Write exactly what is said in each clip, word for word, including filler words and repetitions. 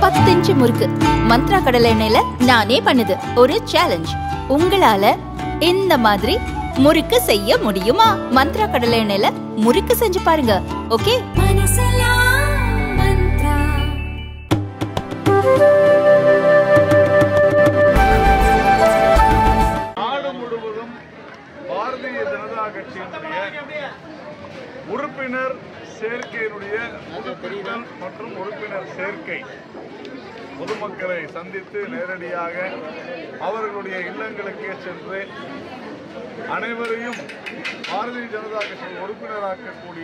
பத்து இன்ச்சு முறுக்கு மந்த்ரா கடலை எண்ணெயில நானே பண்ணுது. ஒரு சேலஞ்ச், உங்களால இந்த மாதிரி முறுக்கு செய்ய முடியுமா? மந்த்ரா கடலை எண்ணெயில முறுக்கு செஞ்சு பாருங்க. ஓகே? நாடு முழுவதும் பாரதிய ஜனதா கட்சியினுடைய உறுப்பினர் சேர்க்கையினுடைய புதுப்பித்தல் மற்றும் உறுப்பினர் சேர்க்கை பொதுமக்களை சந்தித்து நேரடியாக அவர்களுடைய இல்லங்களுக்கே சென்று அனைவரையும் பாரதிய ஜனதா கட்சியின் உறுப்பினராக்கக்கூடிய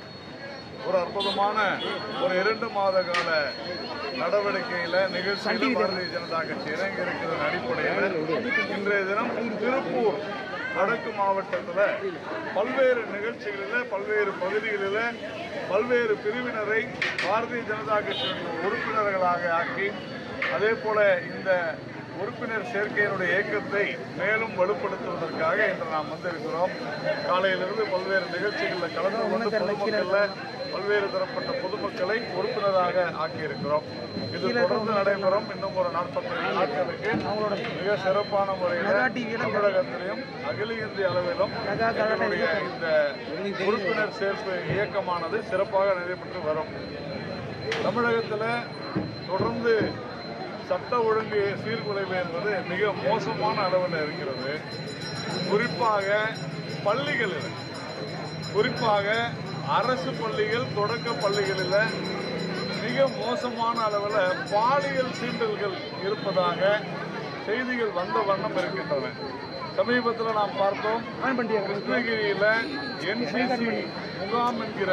ஒரு அற்புதமான ஒரு இரண்டு மாத கால நடவடிக்கையில் நிகழ்ச்சியில் பாரதிய ஜனதா கட்சி இறங்கி இருக்கிறதன் அடிப்படையில் இன்றைய தினம் திருப்பூர் வடக்கு மாவட்டத்தில் பல்வேறு நிகழ்ச்சிகளில் பல்வேறு பகுதிகளில் பல்வேறு பிரிவினரை பாரதிய ஜனதா கட்சியின் உறுப்பினர்களாக ஆக்கி அதே போல இந்த உறுப்பினர் சேர்க்கையினுடைய இயக்கத்தை மேலும் வலுப்படுத்துவதற்காக இன்று நாம் வந்திருக்கிறோம். காலையிலிருந்து பல்வேறு நிகழ்ச்சிகளில் கலந்து கொண்டு பொதுமக்களில் பல்வேறு தரப்பட்ட பொதுமக்களை உறுப்பினராக ஆக்கியிருக்கிறோம். இது தொடர்ந்து நடைபெறும். இன்னும் ஒரு நாற்பத்தைந்து நாட்களுக்கு மிக சிறப்பான முறையில் தமிழகத்திலும் அகில இந்திய அளவிலும் இந்த உறுப்பினர் சேர்ப்பு இயக்கமானது சிறப்பாக நடைபெற்று வரும். தமிழகத்தில் தொடர்ந்து சட்ட ஒழுங்கு சீர்குலைவு என்பது மிக மோசமான அளவில் இருக்கிறது. குறிப்பாக பள்ளிகளில், குறிப்பாக அரசு பள்ளிகள், தொடக்க பள்ளிகளில் மிக மோசமான அளவில் பாலியல் சீண்டல்கள் இருப்பதாக செய்திகள் வந்த வண்ணம் இருக்கின்றன. சமீபத்தில் நாம் பார்த்தோம், கிருஷ்ணகிரியில் என்சிசி முகாம் என்கிற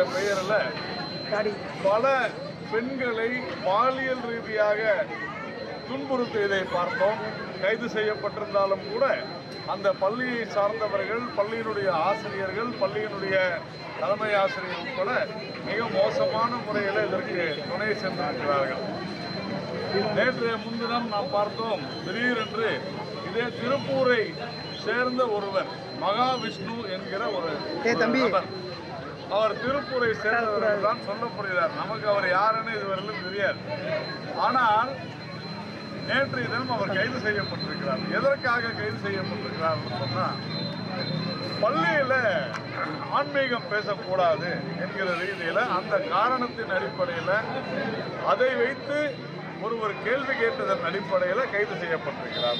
பெயரில் பல பெண்களை பாலியல் ரீதியாக துன்புறுத்தியதை பார்த்தோம். கைது செய்யப்பட்டிருந்தாலும் கூட அந்த பள்ளியை சார்ந்தவர்கள், பள்ளியினுடைய ஆசிரியர்கள், பள்ளியினுடைய தலைமை ஆசிரியர் உட்பட மிக மோசமான முறையில் இதற்கு துணை சென்றிருக்கிறார்கள். நேற்றைய முன்தினம் நாம் பார்த்தோம், திடீரென்று இதே திருப்பூரை சேர்ந்த ஒருவர் மகாவிஷ்ணு என்கிற ஒரு நபர், அவர் திருப்பூரை சேர்ந்தவர்கள் தான் சொல்லப்படுகிறார். நமக்கு அவர் யாருன்னு இதுவரையிலும் தெரியாது. ஆனால் நேற்றைய தினம் அவர் கைது செய்யப்பட்டிருக்கிறார். எதற்காக கைது செய்யப்பட்டிருக்கிறார் சொன்னால், பள்ளியில் ஆன்மீகம் பேசக்கூடாது என்கிற ரீதியில் அந்த காரணத்தின் அடிப்படையில் அதை வைத்து ஒருவர் கேள்வி கேட்டதன் அடிப்படையில் கைது செய்யப்பட்டிருக்கிறார்.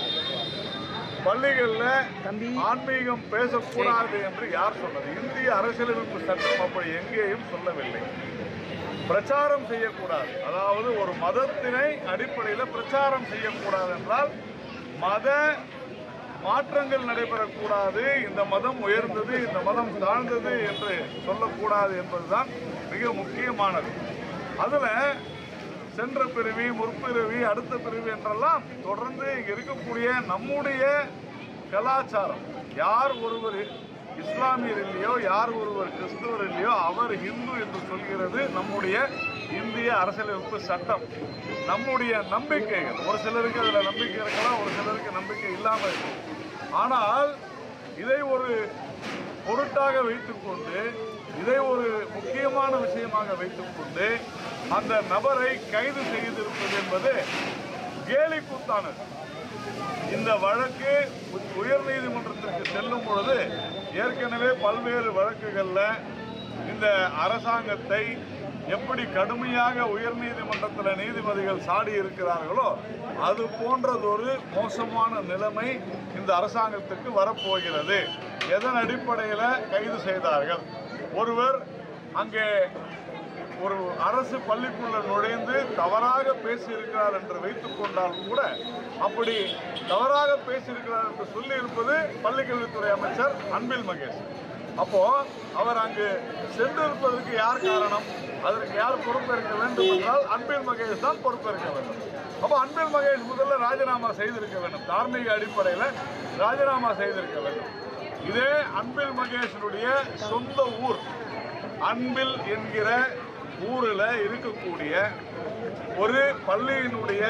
பள்ளிகளில் ஆன்மீகம் பேசக்கூடாது என்று யார் சொன்னது? இந்திய அரசியலமைப்பு சட்டம் அப்படி எங்கேயும் சொல்லவில்லை. பிரச்சாரம் செய்யக்கூடாது, அதாவது ஒரு மதத்தினை அடிப்படையில் பிரச்சாரம் செய்யக்கூடாது என்றால் மத மாற்றங்கள் நடைபெறக்கூடாது, இந்த மதம் உயர்ந்தது, இந்த மதம் தாழ்ந்தது என்று சொல்லக்கூடாது என்பதுதான் மிக முக்கியமானது. அதில் சென்ற பிரிவி, முற்பிரிவி, அடுத்த பிரிவு என்றெல்லாம் தொடர்ந்து இங்கே இருக்கக்கூடிய நம்முடைய கலாச்சாரம், யார் ஒருவர் இஸ்லாமியர் இல்லையோ, யார் ஒருவர் கிறிஸ்துவர் இல்லையோ அவர் இந்து என்று சொல்கிறது நம்முடைய இந்திய அரசியலமைப்பு சட்டம். நம்முடைய நம்பிக்கைகள், ஒரு சிலருக்கு அதில் நம்பிக்கை இருக்கலாம், ஒரு சிலருக்கு நம்பிக்கை இல்லாமல் இருக்கும். ஆனால் இதை ஒரு பொருட்டாக வைத்துக்கொண்டு, இதை ஒரு முக்கியமான விஷயமாக வைத்துக்கொண்டு அந்த நபரை கைது செய்திருப்பது என்பது கேலி கூத்தானது. இந்த வழக்கு உயர் நீதிமன்றத்திற்கு செல்லும் பொழுது ஏற்கனவே பல்வேறு வழக்குகளில் இந்த அரசாங்கத்தை எப்படி கடுமையாக உயர் நீதிமன்றத்தில் நீதிபதிகள் சாடி இருக்கிறார்களோ அது போன்றதொரு மோசமான நிலைமை இந்த அரசாங்கத்துக்கு வரப்போகிறது. எதன் அடிப்படையில் கைது செய்தார்கள்? ஒருவர் அங்கே ஒரு அரசு பள்ளிக்குள்ள நுழைந்து தவறாக பேசியிருக்கிறார் என்று வைத்துக் கொண்டால் கூட, அப்படி தவறாக பேசியிருக்கிறார் என்று சொல்லி இருப்பது பள்ளிக்கல்வித்துறை அமைச்சர் அன்பில் மகேஷ். அப்போ அவர் அங்கு சென்றிருப்பதற்கு யார் காரணம்? அதற்கு யார் பொறுப்பேற்க வேண்டும் என்றால் அன்பில் மகேஷ் தான் பொறுப்பேற்க வேண்டும். அப்போ அன்பில் மகேஷ் முதல்ல ராஜினாமா செய்திருக்க வேண்டும், தார்மீக அடிப்படையில் ராஜினாமா செய்திருக்க வேண்டும். இதே அன்பில் மகேஷனுடைய சொந்த ஊர் அன்பில் என்கிற ஊரில் இருக்கக்கூடிய ஒரு பள்ளியினுடைய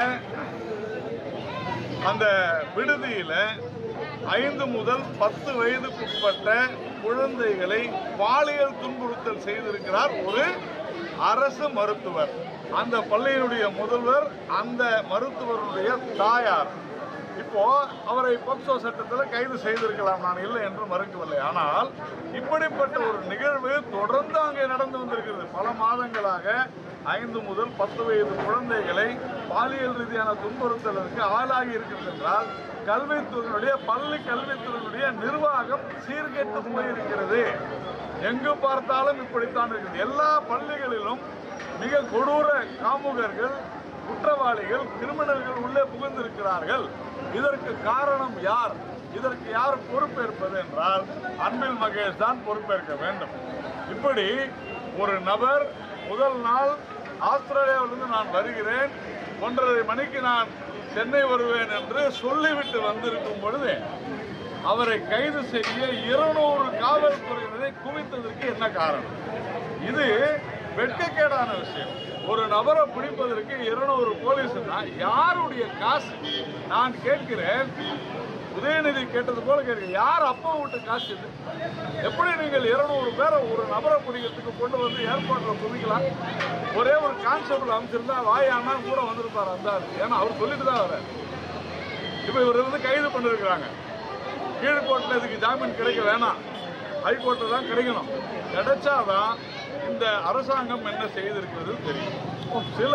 அந்த விடுதியில் ஐந்து முதல் பத்து வயதுக்குட்பட்ட குழந்தைகளை பாலியல் துன்புறுத்தல் செய்திருக்கிறார் ஒரு அரசு மருத்துவர். அந்த பள்ளியினுடைய முதல்வர் அந்த மருத்துவருடைய தாயார். இப்போ அவரை போக்சோ சட்டத்தில் கைது செய்திருக்கலாம், நான் இல்லை என்று மறுக்கவில்லை. ஆனால் இப்படிப்பட்ட ஒரு நிகழ்வு தொடர்ந்து அங்கே நடந்து வந்திருக்கிறது. பல மாதங்களாக ஐந்து முதல் பத்து வயது குழந்தைகளை பாலியல் ரீதியான துன்புறுத்தலுக்கு ஆளாகி இருக்கிறது என்றால் கல்வித்துறையினுடைய பள்ளி கல்வித்துறையினுடைய நிர்வாகம் சீர்கெட்டு போயிருக்கிறது. எங்கு பார்த்தாலும் இப்படித்தான் இருக்குது. எல்லா பள்ளிகளிலும் மிக கொடூர காமுகர்கள், குற்றவாளிகள், கிரிமினல்கள் உள்ளே புகுந்திருக்கிறார்கள். இதற்கு காரணம் யார்? இதற்கு யார் பொறுப்பேற்பது என்றால் அன்பில் மகேஷ் தான் பொறுப்பேற்க வேண்டும். இப்படி ஒரு நபர் முதல் நாள் ஆஸ்திரேலியாவிலிருந்து நான் வருகிறேன், ஒன்றரை மணிக்கு நான் சென்னை வருவேன் என்று சொல்லிவிட்டு வந்திருக்கும் பொழுது அவரை கைது செய்ய இருநூறு காவல்துறையினரை குவித்ததற்கு என்ன காரணம்? இது வெட்கக்கேடான விஷயம். ஒரு நபரை பிடிப்பதற்கு இருநூறு போலீஸ் யாருடைய காசு? நான் கேட்கிறேன், உதயநிதி கேட்டது போல கேட்கிறேன், யார் அப்பா விட்டு காசு இது? எப்படி நீங்கள் இருநூறு பேரை ஒரு நபரை பிடிக்கிறதுக்கு கொண்டு வந்து ஏர்போர்ட்ல குவிக்கலாம்? ஒரே ஒரு கான்ஸ்டபிள் அமைச்சிருந்தா வாயானா கூட வந்திருப்பார் அந்த. ஏன்னா அவர் சொல்லிட்டு தான் வர. இப்ப இவர் வந்து கைது பண்ணிருக்கிறாங்க. கீழ்கோர்ட்ல இதுக்கு ஜாமீன் கிடைக்க வேணாம், ஹைகோர்ட்ல தான் கிடைக்கணும். கிடைச்சாதான் இந்த அரசாங்கம் என்ன செய்திருக்கிறது தெரியும். சில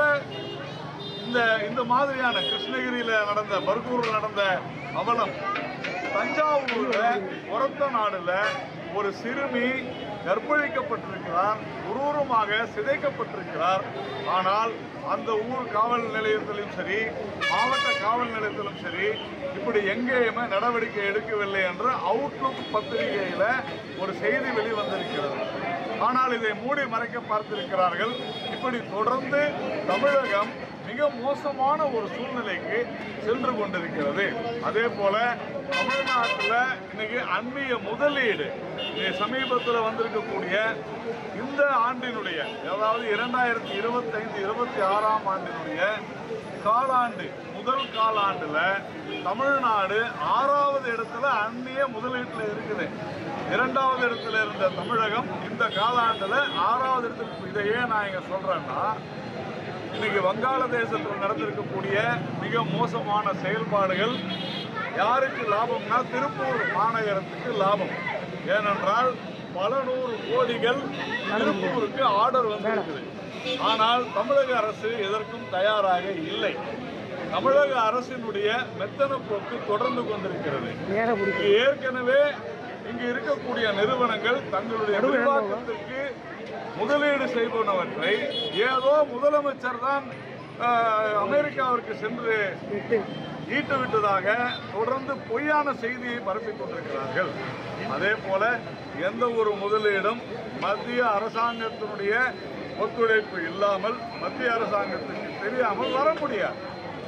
இந்த இந்த மாதிரியான கிருஷ்ணகிரியில நடந்த, பர்கூர்ல நடந்த அவலம், தஞ்சாவூர்ல ஒரத்த நாடுல ஒரு சிறுமி கற்பழிக்கப்பட்டிருக்கிறார், குரூரமாக சிதைக்கப்பட்டிருக்கிறார். ஆனால் அந்த ஊர் காவல் நிலையத்திலும் சரி, மாவட்ட காவல் நிலையத்திலும் சரி, இப்படி எங்கேயுமே நடவடிக்கை எடுக்கவில்லை என்று அவுட்லுக் பத்திரிகையில ஒரு செய்தி வெளிவந்திருக்கிறது. ஆனால் இதை மூடி மறைக்க பார்த்திருக்கிறார்கள். இப்படி தொடர்ந்து தமிழகம் மிக மோசமான ஒரு சூழ்நிலைக்கு சென்று கொண்டிருக்கிறது. அதே போல தமிழ்நாட்டில் இன்னைக்கு அந்நிய முதலீடு சமீபத்தில் வந்திருக்கக்கூடிய இந்த ஆண்டினுடைய, அதாவது இரண்டாயிரத்தி இருபத்தி ஐந்து இருபத்தி ஆறாம் ஆண்டினுடைய காலாண்டு முதல் காலாண்டுல தமிழ்நாடு ஆறாவது இடத்துல அந்நிய முதலீட்டுல இருக்குது. இரண்டாவது இடத்துல இருந்த தமிழகம் இந்த காலாண்டுல ஆறாவது இடத்துல. இதையே நான் இங்க சொல்றேன்னா, இன்னைக்கு வங்காளதேசத்தில் நடந்திருக்கக்கூடிய மிக மோசமான செயல்பாடுகள் யாருக்கு லாபம்னா திருப்பூர் மாநகரத்துக்கு லாபம். ஏனென்றால் பல நூறு கோடிகள் திருப்பூருக்கு ஆர்டர் வந்திருக்குது. ஆனால் தமிழக அரசு எதற்கும் தயாராக இல்லை. தமிழக அரசினுடைய மெத்தன போக்கு தொடர்ந்து கொண்டிருக்கிறது. ஏற்கனவே இங்கு இருக்கக்கூடிய நிறுவனங்கள் தங்களுடைய நிர்வாகத்திற்கு முதலீடு செய்வனவற்றை ஏதோ முதலமைச்சர் தான் அமெரிக்காவிற்கு சென்று ஈட்டுவிட்டதாக தொடர்ந்து பொய்யான செய்தியை பரப்பிக் கொண்டிருக்கிறார்கள். அதே போல எந்த ஒரு முதலீடும் மத்திய அரசாங்கத்தினுடைய ஒத்துழைப்பு இல்லாமல் மத்திய அரசாங்கத்துக்கு தெரியாமல் வர முடியாது.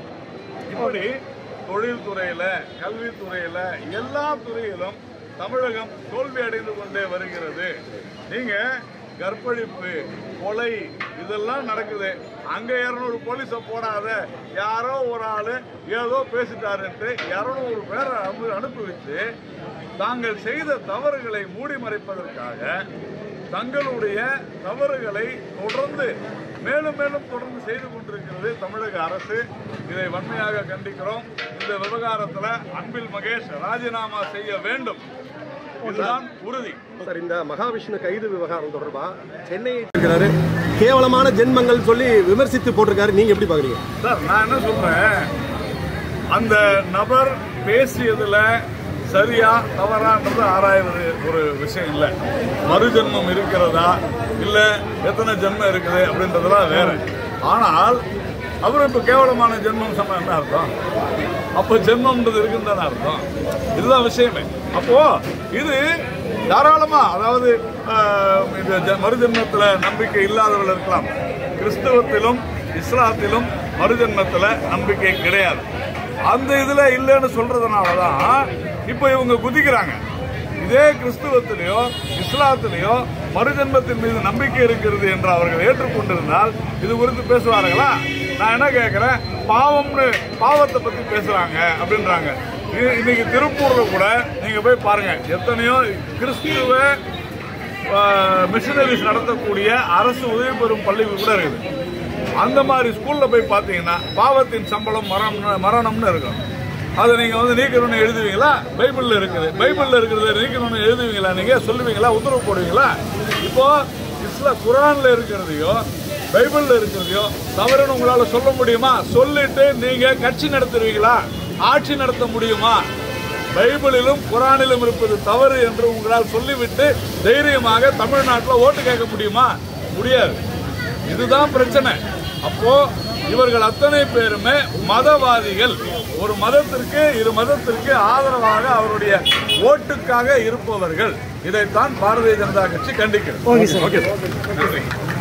இப்படி தொழில்துறையில, கல்வித்துறையில, எல்லா துறையிலும் தமிழகம் தோல்வி அடைந்து கொண்டே வருகிறது. நீங்க கற்பழிப்பு, கொலை இதெல்லாம் நடக்குது. அங்க இருநூறு போலீஸ போடாத, யாரோ ஒரு ஆளு ஏதோ பேசிட்டாருன்ட்டு இருநூறு பேரை அனுப்பி வச்சு தாங்கள் செய்த தவறுகளை மூடி மறைப்பதற்காக தங்களுடைய தவறுகளை தொடர்ந்து மேலும் மேலும் தொடர்ந்து செய்து கொண்டிருக்கிறது தமிழக அரசு. இதை வன்மையாக கண்டிக்கிறோம். இந்த விவகாரத்தில் அன்பில் மகேஷ் ராஜினாமா செய்ய வேண்டும். இதுதான் உறுதி. சார், இந்த மகாவிஷ்ணு கைது விவகாரம் தொடர்பா சென்னை இருக்கிறாரு, கேவலமான ஜென்மங்கள் சொல்லி விமர்சித்து போட்டிருக்காரு. நீங்க எப்படி பாக்குறீங்க சார்? நான் என்ன சொல்றேன், அந்த நபர் பேசியதுல சரியா தவறான்றது ஆராய்வது ஒரு விஷயம் இல்லை. மறுஜென்மம் இருக்கிறதா இல்ல எத்தனை ஜென்மம் இருக்குது அப்படின்றதெல்லாம் வேற. ஆனால் அவர் இப்ப கேவலமான ஜென்மம் சொன்ன என்ன அர்த்தம்? அப்போ ஜென்மம்ன்றது இருக்குன்னு தானே அர்த்தம். இதுதான் விஷயமே. அப்போ இது தாராளமா, அதாவது மறுஜென்மத்துல நம்பிக்கை இல்லாதவர்கள் இருக்கலாம். கிறிஸ்தவத்திலும் இஸ்லாத்திலும் மறுஜென்மத்துல நம்பிக்கை கிடையாது. அந்த இதுல இல்லைன்னு சொல்றதுனாலதான் இப்ப இவங்க குதிக்கிறாங்க. இதே கிறிஸ்துவத்திலேயோ இஸ்லாத்திலேயோ மறுஜென்மத்தின் மீது நம்பிக்கை இருக்கிறது என்று அவர்கள் ஏற்றுக்கொண்டிருந்தால் இது குறித்து பேசுவார்களா? நான் என்ன கேட்கிறேன், பாவம்னு பாவத்தை பத்தி பேசுறாங்க அப்படின்றாங்க. இன்னைக்கு திருப்பூர்ல கூட நீங்க போய் பாருங்க, எத்தனையோ கிறிஸ்துவ மிஷனரிஸ் நடத்தக்கூடிய அரசு உதவி பெறும் பள்ளிகள் கூட இருக்குது. அந்த மாதிரி ஸ்கூல்ல போய் பார்த்தீங்கன்னா பாவத்தின் சம்பளம் மரணம் மரணம்னு இருக்கும். அதை நீங்க வந்து நீக்கணும்னு எழுதுவீங்களா? பைபிள்ல இருக்குது. பைபிள்ல இருக்கிறத நீக்கணும்னு எழுதுவீங்களா? நீங்க சொல்லுவீங்களா? உத்தரவு போடுவீங்களா? இப்போ இஸ்ல குரான்ல இருக்கிறதையோ பைபிள்ல இருக்கிறதையோ தவறுன்னு உங்களால சொல்ல முடியுமா? சொல்லிட்டு நீங்க கட்சி நடத்துவீங்களா? ஆட்சி நடத்த முடியுமா? பைபிளிலும் குரானிலும் இருப்பது தவறு என்று உங்களால் சொல்லிவிட்டு தைரியமாக தமிழ்நாட்டில் ஓட்டு கேட்க முடியுமா? முடியாது. இதுதான் பிரச்சனை. அப்போ இவர்கள் அத்தனை பேருமே மதவாதிகள். ஒரு மதத்திற்கு இரு மதத்திற்கு ஆதரவாக அவருடைய ஓட்டுக்காக இருப்பவர்கள். இதைத்தான் பாரதிய ஜனதா கட்சி கண்டிக்கிறது. Okay sir.